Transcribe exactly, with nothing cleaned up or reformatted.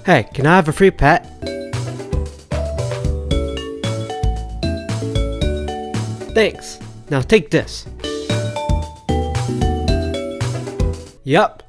Hey, can I have a free pet? Thanks. Now take this. Yup,